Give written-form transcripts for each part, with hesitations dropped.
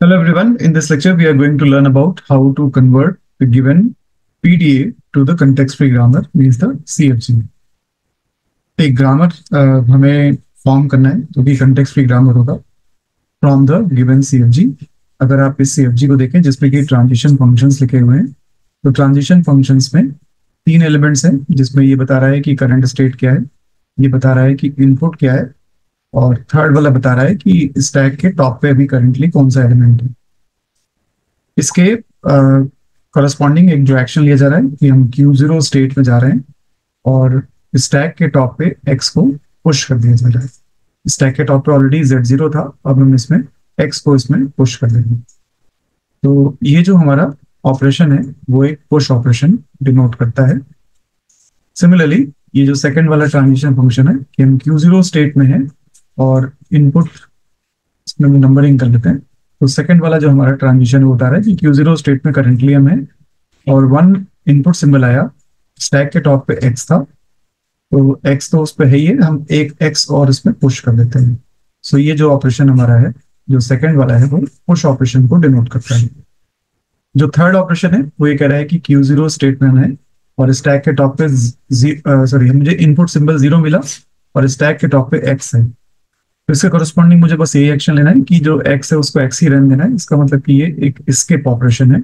Hello everyone. In this lecture, we are going to learn about how to convert the given PDA to the context-free grammar, means the CFG. एक grammar हमें form करना है तो भी context free grammar होगा from the given CFG. अगर आप इस CFG को देखें जिसमें कि ट्रांजिशन फंक्शंस लिखे हुए हैं, तो ट्रांजिशन फंक्शंस में 3 एलिमेंट्स हैं जिसमें ये बता रहा है कि करंट स्टेट क्या है, ये बता रहा है कि इनपुट क्या है, और थर्ड वाला बता रहा है कि स्टैक के टॉप पे अभी करंटली कौन सा एलिमेंट है. इसके करस्पॉन्डिंग एक जो एक्शन लिया जा रहा है कि हम Q0 स्टेट में जा रहे हैं और स्टैक के टॉप पे X को पुश कर दिया जा रहा है. स्टैक के टॉप पे ऑलरेडी Z0 था, अब हम इसमें X को इसमें पुश कर देंगे. तो ये जो हमारा ऑपरेशन है वो एक पुश ऑपरेशन डिनोट करता है. सिमिलरली ये जो सेकंड वाला ट्रांजिशन फंक्शन है कि हम Q0 स्टेट में है और इनपुट इसमें नंबरिंग कर लेते हैं. तो सेकंड वाला जो हमारा ट्रांजिशन है वो बता रहा है कि Q0 स्टेट में करंटली हम है और 1 इनपुट सिंबल आया, स्टैक के टॉप पे X था, तो X तो उस पे है ही है, हम एक X और इसमें पुश कर देते हैं. सो ये जो ऑपरेशन हमारा है, जो सेकंड वाला है, वो पुश ऑपरेशन को डिनोट करता है. जो थर्ड ऑपरेशन है वो ये कह रहा है कि Q0 स्टेट में है और स्टैक के टॉप पे मुझे इनपुट सिंबल 0 मिला और स्टैक के टॉप पे X है. तो इसके कॉरेस्पॉन्डिंग मुझे बस यही एक्शन लेना है कि जो X है उसको X ही रहने देना है. इसका मतलब कि ये एक स्किप ऑपरेशन है.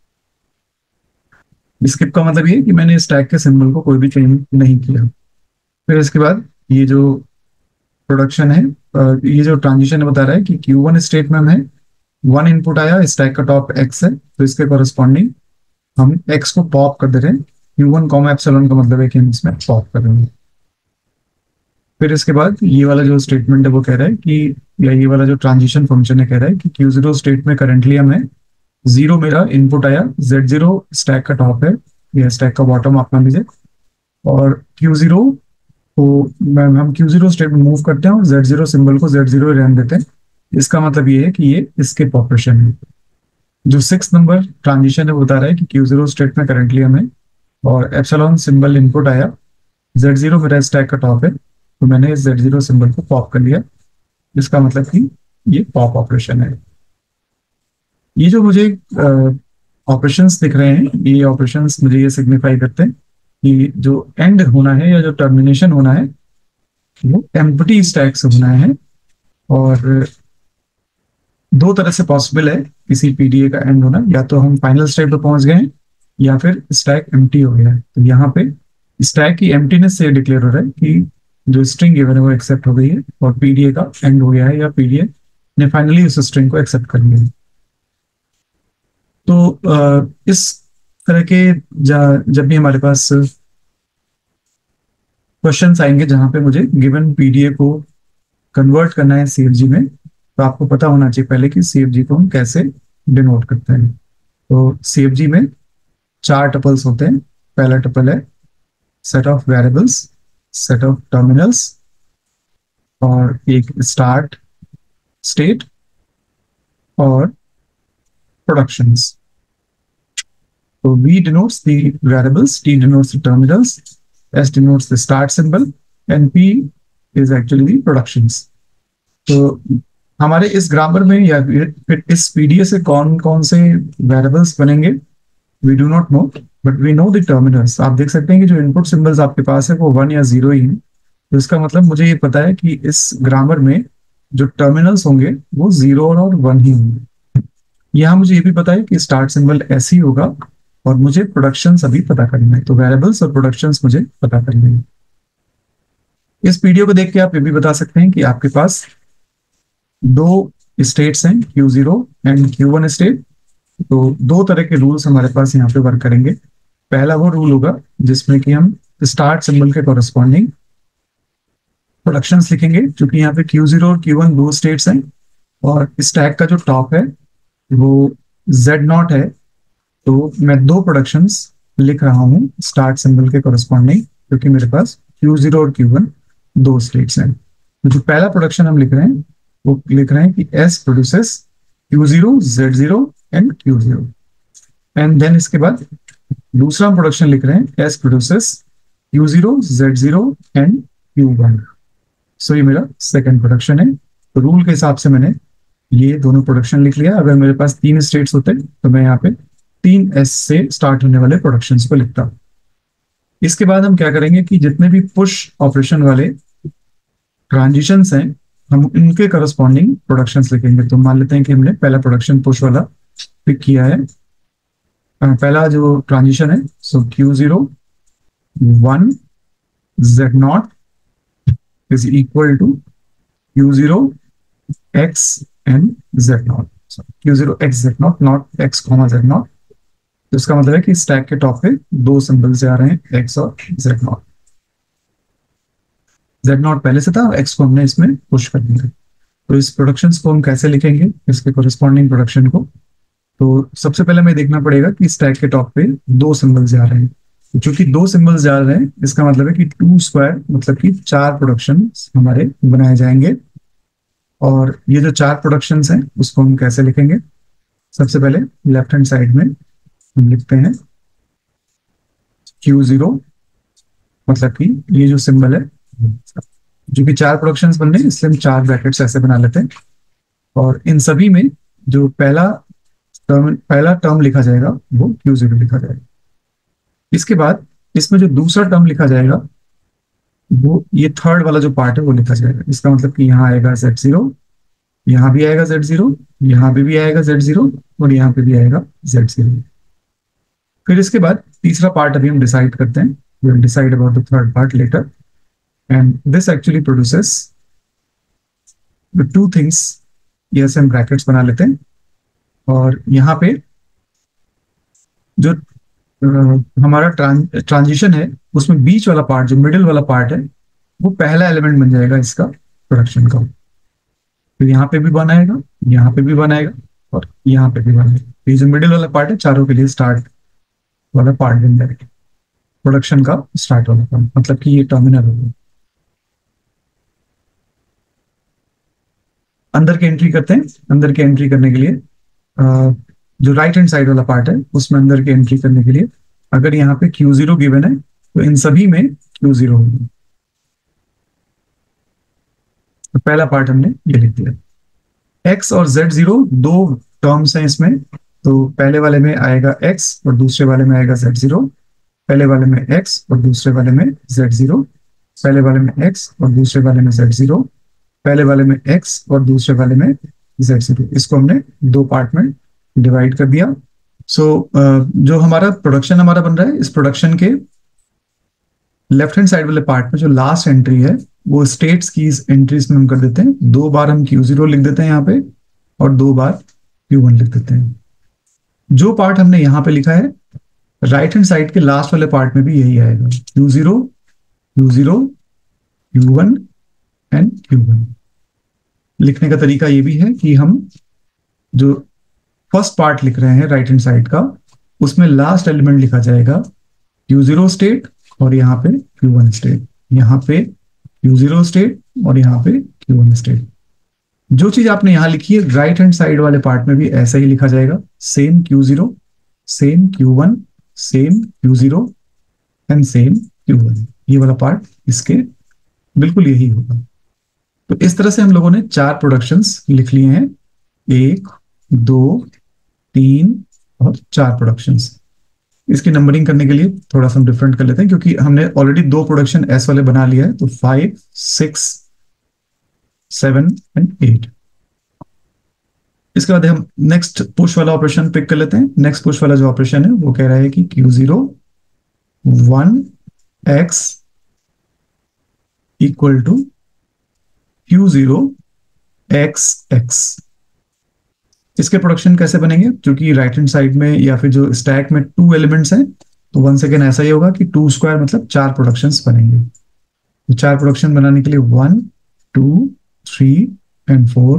स्किप का मतलब ये है कि मैंने स्टैक के सिंबल को कोई भी चेंज नहीं किया. फिर इसके बाद ये जो प्रोडक्शन है, ये जो ट्रांजिशन है बता रहा है कि Q1 स्टेट में है, 1 इनपुट आया, स्टैक का टॉप X है, तो इसके कॉरेस्पॉन्डिंग हम X को पॉप कर दे रहे हैं. Q1 कॉमा एप्सिलॉन का मतलब है कि हम इसमें पॉप कर रहे हैं. फिर इसके बाद ये वाला जो स्टेटमेंट है वो कह रहा है कि, या ये वाला जो ट्रांजिशन फंक्शन है कह रहा है कि Q0 स्टेट में करंटली हम है, 0 मेरा इनपुट आया, Z0 स्टैक का टॉप है या स्टैक का बॉटम आप मान लीजिए, और Q0 को हम Q0 स्टेट में मूव करते हैं और Z0 सिंबल को Z0 रहने देते हैं. इसका मतलब ये है कि ये स्किप ऑपरेशन है. जो 6 नंबर ट्रांजिशन है वो बता रहा है कि Q0 स्टेट में करंटली हम है और एप्सिलॉन सिंबल इनपुट आया, Z0 मेरा स्टैक का टॉप है, तो मैंने इस Z0 सिंबल को पॉप कर लिया. इसका मतलब कि ये पॉप ऑपरेशन है. ये जो मुझे ऑपरेशंस दिख रहे हैं, ये ऑपरेशंस मुझे ये सिग्निफाई करते हैं कि जो एंड होना है या जो टर्मिनेशन होना है वो एम्प्टी स्टैक से होना है. और 2 तरह से पॉसिबल है किसी पीडीए का एंड होना, या तो हम फाइनल स्टेट पे पहुंच गए हैं या फिर स्टैक एम्प्टी हो गया है. तो यहाँ पे स्टैक की एम्प्टीनेस से डिक्लेयर हो रहा है कि जो स्ट्रिंग गिवन है वो एक्सेप्ट हो गई है और पीडीए का एंड हो गया है, या पीडीए ने फाइनली उस स्ट्रिंग को एक्सेप्ट कर लिया है. तो इस तरह के जब भी हमारे पास क्वेश्चंस आएंगे जहां पे मुझे गिवन पीडीए को कन्वर्ट करना है CFG में, तो आपको पता होना चाहिए पहले कि CFG को हम कैसे डिनोट करते हैं. तो CFG में 4 टपल्स होते हैं. पहला टपल है set of variables, set of terminals और एक स्टार्ट स्टेट और प्रोडक्शंस. तो V denotes the variables, T denotes the terminals, S denotes the start symbol and P is actually the productions. तो हमारे इस ग्रामर में या फिर इस पीडीए से कौन कौन से वेरिएबल्स बनेंगे we do not know, but we know the terminals. आप देख सकते हैं कि जो इनपुट सिंबल्स आपके पास है वो 1 या 0 ही है. तो इसका मतलब मुझे ये पता है कि इस ग्रामर में जो टर्मिनल्स होंगे वो 0 और 1 ही होंगे. यहाँ मुझे ये भी पता है कि स्टार्ट सिंबल S ही होगा और मुझे प्रोडक्शंस अभी पता करना है. तो वेरिएबल्स और प्रोडक्शंस मुझे पता करने हैं. इस वीडियो को देख के आप ये भी बता सकते हैं कि आपके पास 2 स्टेट्स हैं, Q0 एंड Q1 स्टेट. तो 2 तरह के रूल्स हमारे पास यहाँ पे वर्क करेंगे. पहला वो रूल होगा जिसमें कि हम स्टार्ट सिंबल के कॉरेस्पॉन्डिंग प्रोडक्शंस लिखेंगे, क्योंकि यहाँ पे Q0 और Q1 2 स्टेट्स हैं और स्टैक का जो टॉप है वो Z0 है. तो मैं 2 प्रोडक्शंस लिख रहा हूँ स्टार्ट सिंबल के कॉरेस्पॉन्डिंग, क्योंकि मेरे पास Q0 और Q1 2 स्टेट्स हैं. तो जो पहला प्रोडक्शन हम लिख रहे हैं वो लिख रहे हैं कि S produces Q0, Z0 and Q0. And then इसके बाद दूसरा प्रोडक्शन लिख रहे हैं S produces Q0, Z0 and Q1. सो ये मेरा सेकंड प्रोडक्शन है. तो रूल के हिसाब से मैंने ये दोनों प्रोडक्शन लिख लिया। अगर मेरे पास 3 स्टेट्स होते तो मैं यहाँ पे 3S से स्टार्ट होने वाले प्रोडक्शंस को लिखता। इसके बाद हम क्या करेंगे कि जितने भी पुश ऑपरेशन वाले ट्रांजिशंस हैं, हम उनके करस्पॉन्डिंग प्रोडक्शंस लिखेंगे। तो मान लेते हैं कि हमने पहला प्रोडक्शन पुश वाला पिक किया है। पहला जो ट्रांजिशन है, so Q0 1 Z0 is equal to Q0 X and Z0। Q0 X Z0, not X Z0। तो इसका मतलब है कि स्टैक के टॉप पे दो सिंबल से आ रहे हैं, X और Z0। Z0 पहले से था, X को हमने इसमें पुश कर दिया। तो इस प्रोडक्शंस को हम कैसे लिखेंगे, इसके कोरिस्पॉन्डिंग प्रोडक्शन को? तो सबसे पहले हमें देखना पड़ेगा कि स्टैक के टॉप पे दो सिंबल्स आ रहे हैं। तो चूंकि दो सिंबल्स जा रहे हैं, इसका मतलब है कि 2 स्क्वायर मतलब कि 4 प्रोडक्शन हमारे बनाए जाएंगे। और ये जो 4 प्रोडक्शंस हैं उसको हम कैसे लिखेंगे? सबसे पहले लेफ्ट हैंड साइड में हम लिखते हैं Q0, मतलब कि ये जो सिंबल है, जो कि 4 प्रोडक्शंस बन रहे हैं इसलिए हम 4 ब्रैकेट्स ऐसे बना लेते हैं। और इन सभी में जो पहला टर्म लिखा जाएगा वो Q0 लिखा जाएगा। इसके बाद इसमें जो दूसरा टर्म लिखा जाएगा वो ये थर्ड वाला जो पार्ट है वो लिखा जाएगा। इसका मतलब कि यहाँ आएगा Z0, यहाँ भी आएगा Z0, यहाँ पे भी आएगा Z0 और यहाँ पे भी आएगा Z0। फिर इसके बाद तीसरा पार्ट अभी हम डिसाइड करते हैं। We will decide about the third part later, and this actually produces the two things. ये ऐसे हम ब्रैकेट्स बना लेते हैं और यहाँ पे जो हमारा ट्रांजिशन है उसमें बीच वाला पार्ट, जो मिडिल वाला पार्ट है, वो पहला एलिमेंट बन जाएगा इसका प्रोडक्शन का। तो यहाँ पे भी बनाएगा, यहाँ पे भी बनाएगा और यहाँ पे भी बनाएगा। ये जो मिडिल वाला पार्ट है चारों के लिए स्टार्ट वाला पार्ट बन जाएगा, प्रोडक्शन का स्टार्ट वाला पार्ट, मतलब कि ये टर्मिनल होगा। अंदर की एंट्री करते हैं। अंदर की एंट्री करने के लिए जो राइट हैंड साइड वाला पार्ट है उसमें अंदर की एंट्री करने के लिए अगर यहाँ पे Q0 गिवन है तो इन सभी में Q0 होगा। तो पहला पार्ट हमने ये लिख दिया। X और Z0 दो टर्म्स हैं इसमें, तो पहले वाले में आएगा X और दूसरे वाले में आएगा Z0। पहले वाले में X और दूसरे वाले में Z0, पहले वाले में X और दूसरे वाले में Z0, पहले वाले में X और दूसरे वाले में Z0। इसको हमने दो पार्ट में डिवाइड कर दिया। सो जो हमारा प्रोडक्शन बन रहा है, इस प्रोडक्शन के लेफ्ट हैंड साइड वाले पार्ट में जो लास्ट एंट्री है वो स्टेट्स की एंट्रीज में हम कर देते हैं। 2 बार हम Q0 लिख देते हैं यहाँ पे और 2 बार Q1 लिख देते हैं। जो पार्ट हमने यहाँ पे लिखा है राइट हैंड साइड के लास्ट वाले पार्ट में भी यही आएगा, Q0 Q0 Q1 and Q1। लिखने का तरीका ये भी है कि हम जो फर्स्ट पार्ट लिख रहे हैं राइट हैंड साइड का, उसमें लास्ट एलिमेंट लिखा जाएगा Q0 स्टेट और यहाँ पे Q1 स्टेट, यहाँ पे Q0 स्टेट और यहाँ पे Q1 स्टेट। जो चीज आपने यहाँ लिखी है राइट हैंड साइड वाले पार्ट में भी ऐसा ही लिखा जाएगा, same Q0, same Q1, same Q0 and same Q1। ये वाला पार्ट इसके बिल्कुल यही होगा। तो इस तरह से हम लोगों ने 4 प्रोडक्शंस लिख लिए हैं, 1 2 3 और 4 प्रोडक्शंस। इसकी नंबरिंग करने के लिए थोड़ा सा हम डिफरेंट कर लेते हैं क्योंकि हमने ऑलरेडी 2 प्रोडक्शन एस वाले बना लिया है। तो 5 6 7 एंड 8। इसके बाद हम नेक्स्ट पुश वाला ऑपरेशन पिक कर लेते हैं। नेक्स्ट पुश वाला जो ऑपरेशन है वो कह रहा है कि Q0 1 X equal to Q0 X X। इसके प्रोडक्शन कैसे बनेंगे? क्योंकि राइट हैंड साइड में या फिर जो स्टैक में 2 एलिमेंट्स हैं, तो वन सेकेंड ऐसा ही होगा कि 2 स्क्वायर मतलब 4 प्रोडक्शंस बनेंगे। तो 4 प्रोडक्शन बनाने के लिए 1 2 3 एंड 4।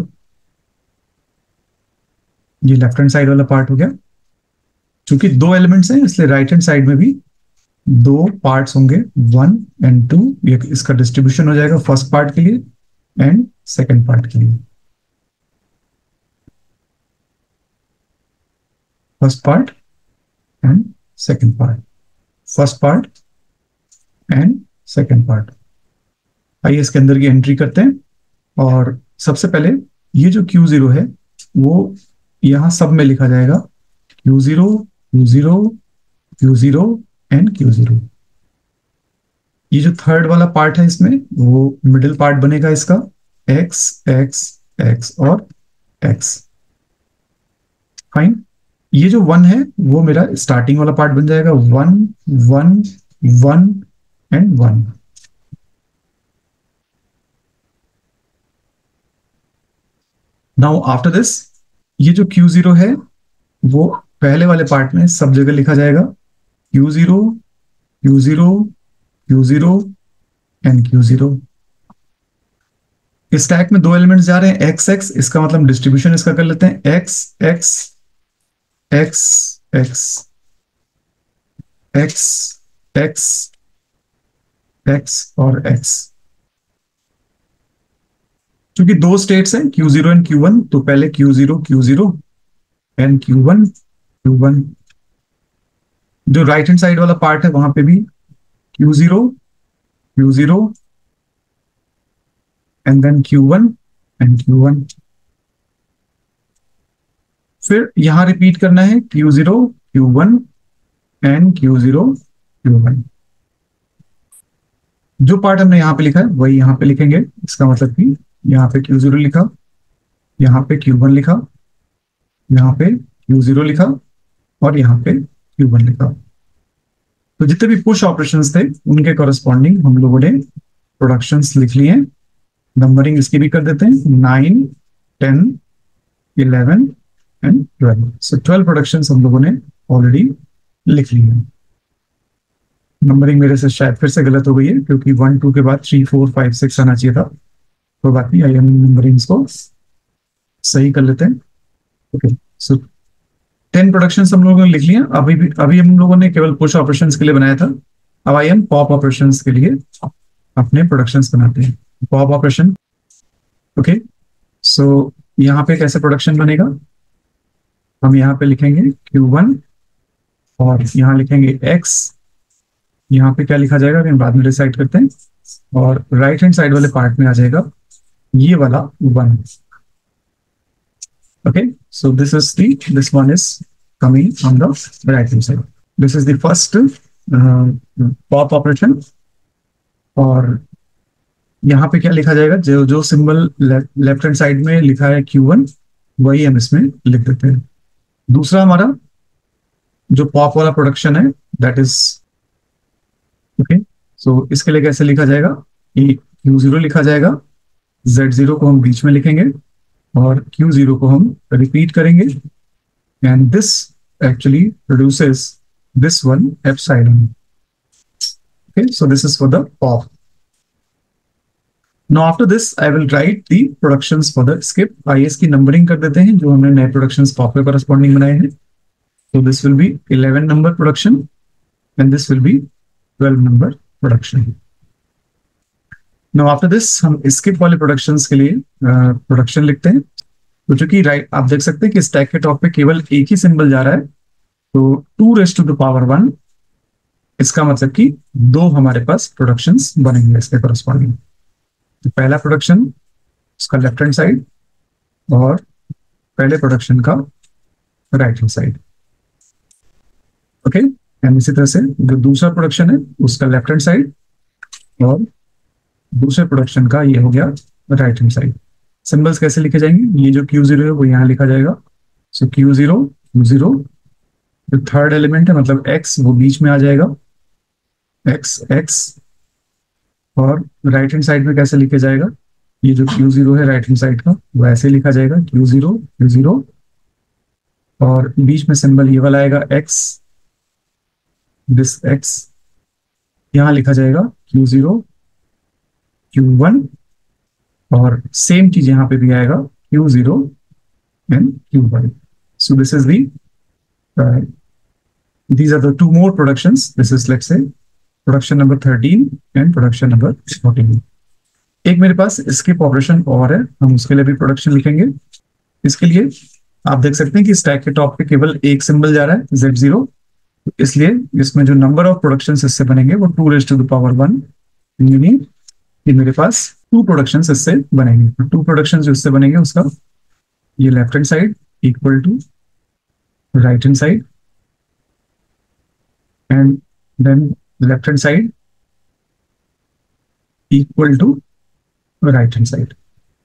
ये लेफ्ट हैंड साइड वाला पार्ट हो गया। चूंकि 2 एलिमेंट्स हैं इसलिए राइट हैंड साइड में भी 2 पार्ट्स होंगे, 1 एंड 2। ये इसका डिस्ट्रीब्यूशन हो जाएगा फर्स्ट पार्ट के लिए एंड सेकेंड पार्ट के लिए। First part and second part, first part and second part. आइए इसके अंदर की एंट्री करते हैं। और सबसे पहले ये जो Q0 है वो यहाँ सब में लिखा जाएगा Q0, Q0, Q0 and Q0। ये जो थर्ड वाला पार्ट है इसमें वो मिडिल पार्ट बनेगा इसका X X X और X। फाइन। ये जो 1 है वो मेरा स्टार्टिंग वाला पार्ट बन जाएगा 1 1 1 एंड 1। नाउ आफ्टर दिस ये जो Q0 है वो पहले वाले पार्ट में सब जगह लिखा जाएगा Q0 Q0 Q0 and Q0। इस स्टैक में दो एलिमेंट्स जा रहे हैं X X, इसका मतलब डिस्ट्रीब्यूशन इसका कर लेते हैं X X X X X X X और X। क्योंकि दो स्टेट्स हैं Q0 एंड Q1, तो पहले Q0 Q0 and Q1 Q1। जो राइट हैंड साइड वाला पार्ट है वहां पे भी Q0 Q0 and then Q1 and Q1। फिर यहां रिपीट करना है Q0 Q1 and Q0 Q1। जो पार्ट हमने यहां पे लिखा है वही यहां पे लिखेंगे। इसका मतलब कि यहाँ पे Q0 लिखा, यहाँ पे Q1 लिखा, यहाँ पे Q0 लिखा और यहाँ पे Q1 लिखा। तो जितने भी पुश ऑपरेशंस थे उनके कॉरेस्पॉन्डिंग हम लोगों ने प्रोडक्शंस लिख लिए हैं। नंबरिंग इसकी भी कर देते हैं 9 10 11 एंड 12। सो 12 प्रोडक्शंस हम लोगों ने ऑलरेडी लिख ली है। नंबरिंग मेरे से शायद फिर से गलत हो गई है क्योंकि 1 2 के बाद 3 4 5 6 आना चाहिए था। तो बात नहीं, आइए हम नंबरिंग्स को सही कर लेते हैं। ओके, सो 10 प्रोडक्शंस हम लोगों ने लिख लिया। अभी हम लोगों ने केवल पुश ऑपरेशंस के लिए बनाया था। अब आइए हम पॉप ऑपरेशंस के लिए अपने प्रोडक्शंस बनाते हैं। पॉप ऑपरेशन, ओके, सो यहाँ पे कैसे प्रोडक्शन बनेगा, हम यहाँ पे लिखेंगे Q1 और यहाँ लिखेंगे X। यहाँ पे क्या लिखा जाएगा हम बाद में डिसाइड करते हैं। और राइट हैंड साइड वाले पार्ट में आ जाएगा ये वाला 1। okay, so this one is coming on the right hand side. This is the first pop operation। और यहाँ पे क्या लिखा जाएगा, जो सिंबल लेफ्ट हैंड साइड में लिखा है Q1 वही हम इसमें लिख देते हैं। दूसरा हमारा जो पॉप वाला प्रोडक्शन है दैट इज ओके। सो इसके लिए कैसे लिखा जाएगा, Q0 लिखा जाएगा, Z0 को हम बीच में लिखेंगे और Q0 को हम रिपीट करेंगे and this actually produces this one epsilon. Okay, so this is for the pop. Now after this I will write the productions for the skip. आइए इसकी नंबरिंग कर देते हैं जो हमने नए प्रोडक्शंस पॉप के कॉरेस्पॉन्डिंग बनाए हैं। So this will be 11 number production and this will be 12 number production. Now after this हम skip वाले productions के लिए production लिखते हैं। तो चूंकि राइट आप देख सकते हैं कि स्टैक के टॉप पे केवल एक ही सिंबल जा रहा है, तो 2 raised to the power 1, इसका मतलब कि दो हमारे पास प्रोडक्शंस बनेंगे इसके कॉरेस्पॉन्डिंग। तो पहला प्रोडक्शन उसका लेफ्ट हैंड साइड और पहले प्रोडक्शन का right hand side. Okay, and इसी तरह से जो दूसरा प्रोडक्शन है उसका लेफ्ट हैंड साइड और दूसरे प्रोडक्शन का ये हो गया राइट हैंड साइड। सिंबल्स कैसे लिखे जाएंगे, ये जो Q0 है वो यहाँ लिखा जाएगा। सो Q0 Q0, जो थर्ड एलिमेंट है मतलब X वो बीच में आ जाएगा X X। और राइट हैंड साइड में कैसे लिखे जाएगा, ये जो Q0 है राइट हैंड साइड का वो ऐसे लिखा जाएगा Q0 Q0 और बीच में सिंबल ये वाला आएगा X, दिस X। यहां लिखा जाएगा Q0 Q1 और सेम चीज यहां पे भी आएगा Q0 and Q1। So this is these are the two more productions. This is let's say production number 13 and production number 14। एक मेरे पास स्किप ऑपरेशन और है, हम उसके लिए भी प्रोडक्शन लिखेंगे। इसके लिए आप देख सकते हैं कि स्टैक के टॉप पे केवल एक सिंबल जा रहा है Z0, इसलिए इसमें जो नंबर ऑफ प्रोडक्शन इससे बनेंगे वो 2 raised to the power 1, meaning कि मेरे पास 2 प्रोडक्शन इससे बनेंगे। तो 2 प्रोडक्शन जो इससे बनेंगे उसका ये left hand side equal to right hand side, and then left hand side equal to right hand side.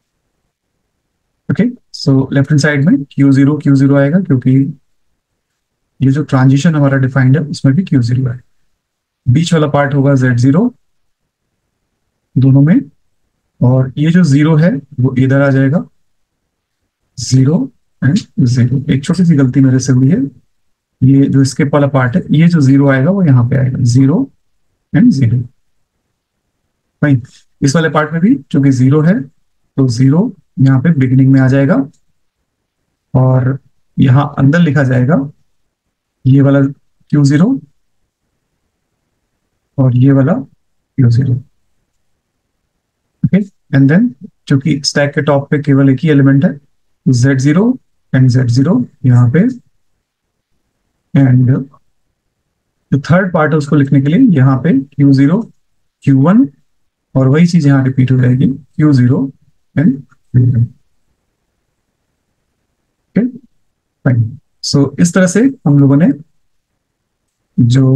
Okay, so left hand side में Q0 आएगा, क्योंकि ये जो ट्रांजिशन हमारा डिफाइंड है उसमें भी Q0 है। बीच वाला पार्ट होगा Z0 दोनों में, और ये जो जीरो है वो इधर आ जाएगा, 0 एंड 0। एक छोटी सी गलती मेरे से हुई है, ये जो स्किप वाला पार्ट है, ये जो 0 आएगा वो यहाँ पे आएगा, 0 एंड 0। फाइन, इस वाले पार्ट में भी चूंकि 0 है तो 0 यहाँ पे बिगिनिंग में आ जाएगा, और यहाँ अंदर लिखा जाएगा ये वाला Q0 और ये वाला Q0। ओके, एंड देन चूंकि स्टैक के टॉप पे केवल एक ही एलिमेंट है, Z0 एंड Z0 यहाँ पे, एंड जो थर्ड पार्ट है उसको लिखने के लिए यहाँ पे Q0 Q1, और वही चीज यहाँ रिपीट हो जाएगी Q0 and Q1। Okay fine, सो इस तरह से हम लोगों ने जो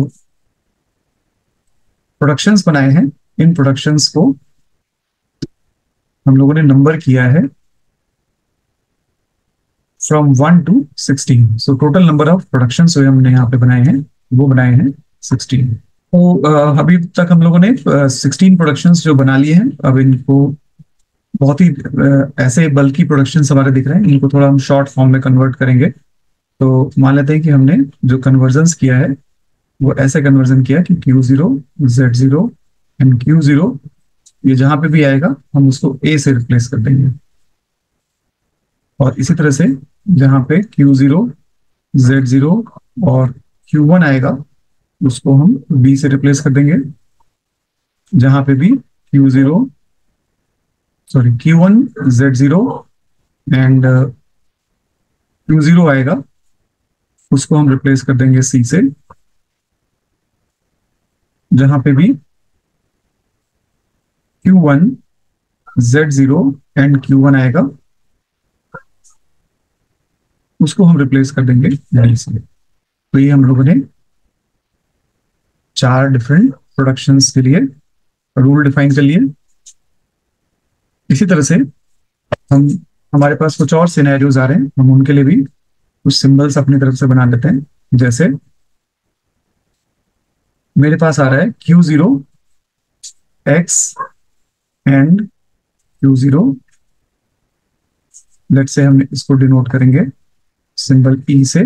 प्रोडक्शंस बनाए हैं, इन प्रोडक्शंस को हम लोगों ने नंबर किया है from 1 to 16। So total number of production जो हमने यहाँ पे बनाए हैं वो बनाए हैं 16। तो अभी तक हम लोगों ने 16 प्रोडक्शंस जो बना लिए हैं। अब इनको बहुत ही ऐसे बल्कि प्रोडक्शंस हमारे दिख रहे हैं, इनको थोड़ा हम शॉर्ट फॉर्म में कन्वर्ट करेंगे। तो मान लेते हैं कि हमने जो कन्वर्जन्स किया है वो ऐसे कन्वर्जन किया कि Q0 Z0 एंड Q0, ये जहां पे भी आएगा हम उसको A से रिप्लेस कर देंगे, और इसी तरह से जहां पे Q0 Z0 और Q1 आएगा उसको हम B से रिप्लेस कर देंगे, जहां पे भी Q1 Z0 एंड Q0 आएगा उसको हम रिप्लेस कर देंगे C से, जहां पे भी Q1 Z0 एंड Q1 आएगा उसको हम रिप्लेस कर देंगे D से। तो ये हम लोगों ने 4 डिफरेंट प्रोडक्शंस के लिए रूल डिफाइन कर लिए। इसी तरह से हम हमारे पास कुछ और सिनेरियोज आ रहे हैं, हम उनके लिए भी कुछ सिंबल्स अपनी तरफ से बना लेते हैं। जैसे मेरे पास आ रहा है Q0 X and Q0, late से हम इसको डिनोट करेंगे सिंबल E से,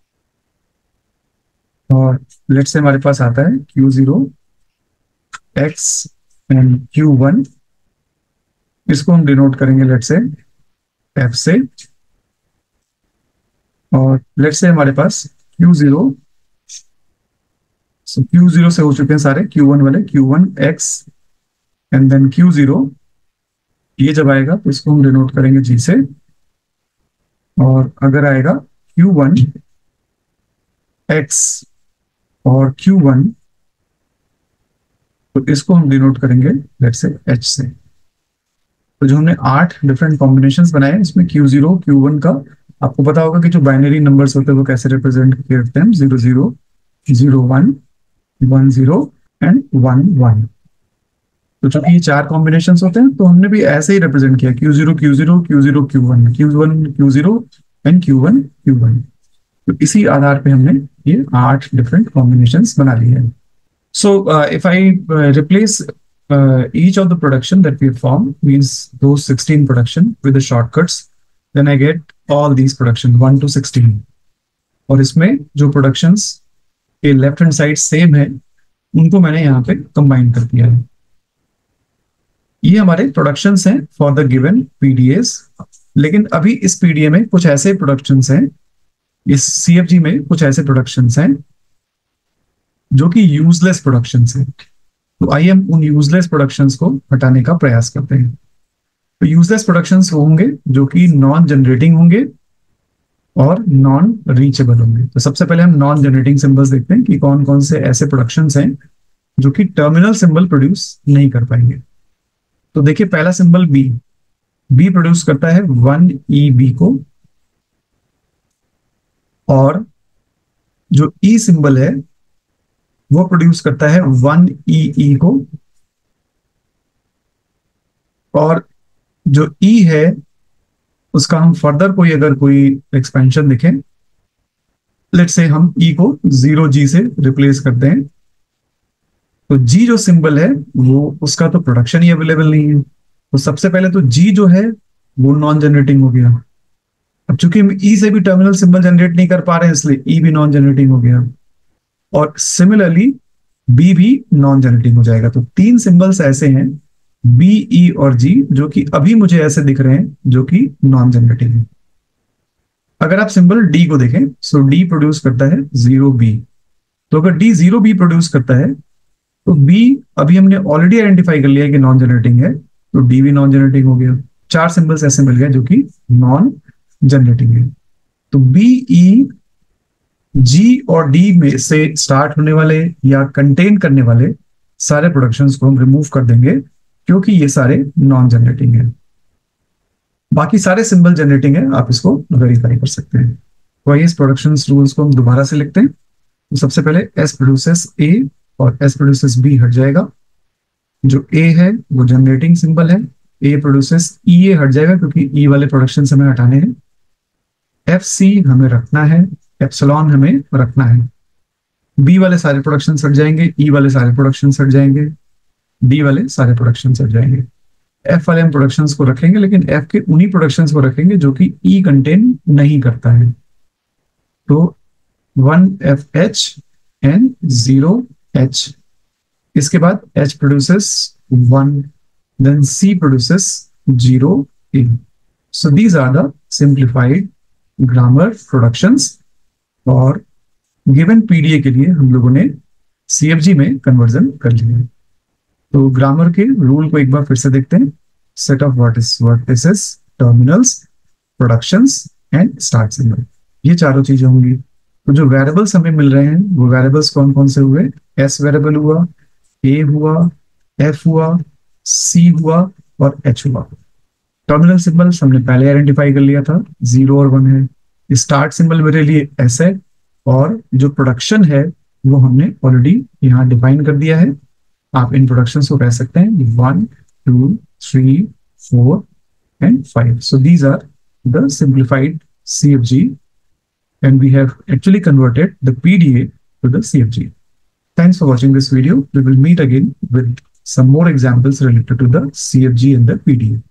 और लेट से हमारे पास आता है Q0 X एंड Q1, इसको हम डिनोट करेंगे लेट से F से, और लेट से हमारे पास Q0 से हो चुके हैं सारे Q1 वाले, Q1 X and then Q0, ये जब आएगा तो इसको हम डिनोट करेंगे G से, और अगर आएगा Q1 X और Q1 तो इसको हम डिनोट करेंगे लेट से H से। तो जो हमने 8 डिफरेंट कॉम्बिनेशंस बनाए हैं इसमें Q0 Q1 का आपको पता होगा कि जो बाइनरी नंबर्स होते हैं वो कैसे रिप्रेजेंट करते हैं, 0 0 0 1 1 0 एंड 1 1। तो चूंकि ये 4 कॉम्बिनेशन होते हैं तो हमने भी ऐसे ही रिप्रेजेंट किया Q0 Q0 Q0 Q1 Q1 Q0 and Q1 Q1। तो इसी आधार पे हमने ये 8 डिफरेंट कॉम्बिनेशंस बना लिए हैं। So if I replace each of the production that we form means those 16 production with the shortcuts, then I get all these production 1 to 16। और इसमें जो productions के लेफ्ट हैंड साइड सेम है उनको मैंने यहाँ पे कंबाइन कर दिया है। ये हमारे प्रोडक्शंस हैं फॉर द गिवन पीडीएस। लेकिन अभी इस पीडीए में कुछ ऐसे प्रोडक्शंस हैं, इस सीएफजी में कुछ ऐसे प्रोडक्शंस हैं जो कि यूजलेस प्रोडक्शंस हैं। तो आइए हम उन यूजलेस प्रोडक्शंस को हटाने का प्रयास करते हैं। तो यूजलेस प्रोडक्शंस होंगे जो कि नॉन जनरेटिंग होंगे और नॉन रीचेबल होंगे। तो सबसे पहले हम नॉन जनरेटिंग सिंबल्स देखते हैं कि कौन कौन से ऐसे प्रोडक्शंस हैं जो कि टर्मिनल सिंबल प्रोड्यूस नहीं कर पाएंगे। तो देखिए पहला सिंबल बी प्रोड्यूस करता है 1EB को, और जो ई सिंबल है वो प्रोड्यूस करता है 1EE को, और जो ई है उसका हम फर्दर कोई अगर कोई एक्सपेंशन देखें, लेट्स से हम ई को 0G से रिप्लेस करते हैं, तो जी जो सिंबल है वो उसका तो प्रोडक्शन ही अवेलेबल नहीं है, तो सबसे पहले तो जी जो है वो नॉन जनरेटिंग हो गया। अब चूंकि हम ई से भी टर्मिनल सिंबल जनरेट नहीं कर पा रहे हैं इसलिए ई भी नॉन जनरेटिंग हो गया, और सिमिलरली बी भी नॉन जनरेटिंग हो जाएगा। तो 3 सिंबल्स ऐसे हैं बी, ई और जी जो कि अभी मुझे ऐसे दिख रहे हैं जो कि नॉन जनरेटिंग है। अगर आप सिंबल डी को देखें, सो डी प्रोड्यूस करता है 0B, तो अगर डी 0B प्रोड्यूस करता है तो बी अभी हमने ऑलरेडी आइडेंटिफाई कर लिया है कि नॉन जनरेटिंग है, तो डी भी नॉन जनरेटिंग हो गया। 4 सिंबल्स ऐसे मिल गए जो कि नॉन जनरेटिंग है। तो बी, ई, जी और डी में से स्टार्ट होने वाले या कंटेन करने वाले सारे प्रोडक्शंस को हम रिमूव कर देंगे क्योंकि ये सारे नॉन जनरेटिंग है। बाकी सारे सिंबल जनरेटिंग है, आप इसको वेरीफाई कर सकते हैं। तो आइए इस प्रोडक्शन रूल्स को हम दोबारा से लिखते हैं। तो सबसे पहले एस प्रोड्यूसेस ए और एस प्रोड्यूसेस बी हट जाएगा। जो ए है वो जनरेटिंग सिंबल है, ए प्रोड्यूसेस ई ए हट जाएगा क्योंकि ई वाले प्रोडक्शन हमें हटाने हैं। एफ सी हमें रखना है, एप्सिलॉन हमें रखना है। बी वाले सारे प्रोडक्शन हट जाएंगे, ई वाले सारे प्रोडक्शन हट जाएंगे, डी वाले सारे प्रोडक्शन हट जाएंगे। एफ वाले हम प्रोडक्शंस को रखेंगे लेकिन एफ के उन्हीं प्रोडक्शंस को रखेंगे जो कि ई कंटेन नहीं करता है। तो 1FH एंड 0H, इसके बाद H produces 1, then C produces 0A। So these are the simplified grammar productions, और गिवन पीडीए के लिए हम लोगों ने CFG में कन्वर्जन कर लिया। तो ग्रामर के रूल को एक बार फिर से देखते हैं। Set of vertices, terminals, productions and start symbol, ये चारों चीजें होंगी। तो जो वेरिएबल्स हमें मिल रहे हैं वो वेरिएबल्स कौन कौन से हुए? एस वेरिएबल हुआ, ए हुआ, एफ हुआ, सी हुआ और एच हुआ। टर्मिनल सिंबल्स हमने पहले आइडेंटिफाई कर लिया था, 0 और 1 है। स्टार्ट सिंबल मेरे लिए एस है, और जो प्रोडक्शन है वो हमने ऑलरेडी यहाँ डिफाइन कर दिया है। आप इन प्रोडक्शंस को कह सकते हैं 1, 2, 3, 4 and 5. So these are the simplified CFG, and we have actually converted the PDA to the CFG. Thanks for watching this video. We will meet again with some more examples related to the CFG and the PDA.